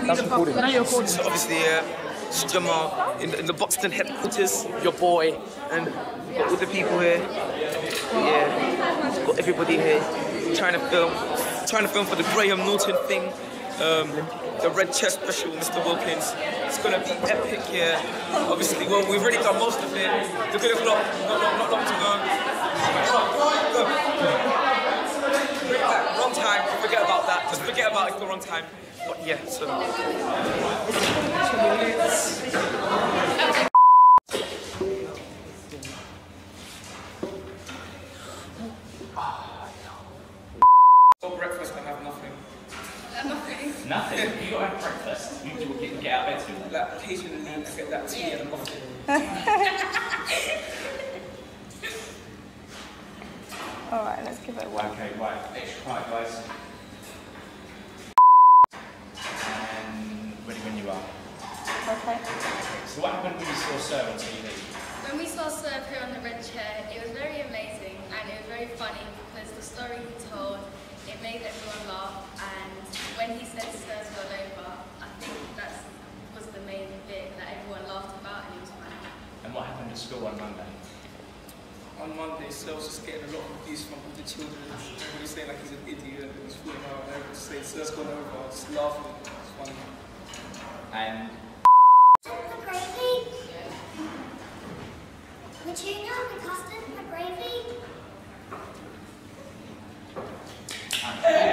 That's recorded. Now you're recording. So obviously, Jamal in the Buxton headquarters, your boy, and got all the people here. Yeah, got everybody here trying to film for the Graham Norton thing. The Red Chest special, Mr. Wilkins. It's gonna be epic here. Obviously, well, we've already done most of it. The good o'clock, not long to go. Wrong time, forget about that. Just forget about it's the wrong time. But yeah, so. For breakfast, I have nothing. Nothing? You got to have breakfast. You get out of bed too. Like, occasionally I get that tea and a muffin. Alright, let's give it a whirl. Okay, right. Extra quiet, guys. And ready when you are. Okay. So what happened when you saw Sir on TV? When we saw Sir appear on the red chair, it was very amazing and it was very funny because the story he told, it made everyone laugh, and when he said Sir's gone over, I think that was the main bit that everyone laughed about and it was funny. And what happened at school on Monday? On Monday, Sir was just getting a lot of abuse from all the children. Everybody saying like he's an idiot and he's fooling out, and everybody saying Sir's gone over, I was just laughing. It's funny. And The gravy? The tuna, the custard, the gravy?